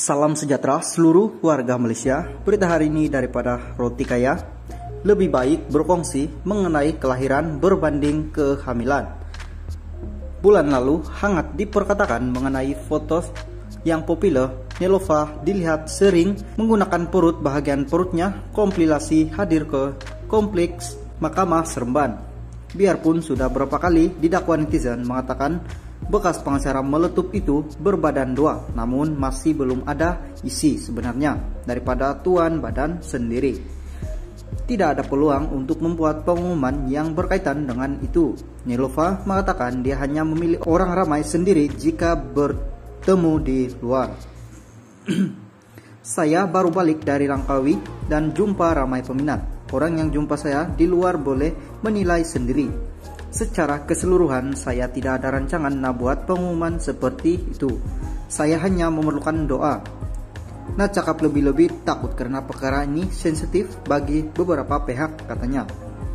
Salam sejahtera seluruh warga Malaysia. Berita hari ini daripada Roti Kaya. Lebih baik berkongsi mengenai kelahiran berbanding kehamilan. Bulan lalu hangat diperkatakan mengenai foto yang populer. Neelofa dilihat sering menggunakan perut bahagian perutnya kompilasi hadir ke kompleks Mahkamah Seremban. Biarpun sudah berapa kali didakwa netizen mengatakan bekas pengacara meletup itu berbadan dua, namun masih belum ada isi sebenarnya daripada tuan badan sendiri. Tidak ada peluang untuk membuat pengumuman yang berkaitan dengan itu. Neelofa mengatakan dia hanya memilih orang ramai sendiri jika bertemu di luar. Saya baru balik dari Langkawi dan jumpa ramai peminat. Orang yang jumpa saya di luar boleh menilai sendiri. Secara keseluruhan saya tidak ada rancangan nak buat pengumuman seperti itu. Saya hanya memerlukan doa. Nak cakap lebih-lebih takut karena perkara ini sensitif bagi beberapa pihak, katanya.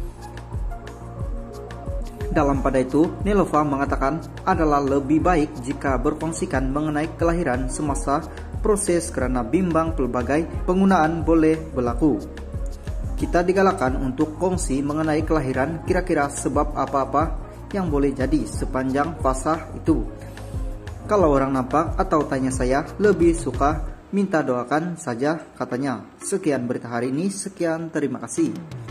Dalam pada itu, Neelofa mengatakan adalah lebih baik jika berkongsikan mengenai kelahiran semasa proses karena bimbang pelbagai penggunaan boleh berlaku. Kita digalakkan untuk kongsi mengenai kelahiran kira-kira sebab apa-apa yang boleh jadi sepanjang fasa itu. Kalau orang nampak atau tanya saya, lebih suka minta doakan saja, katanya. Sekian berita hari ini, sekian, terima kasih.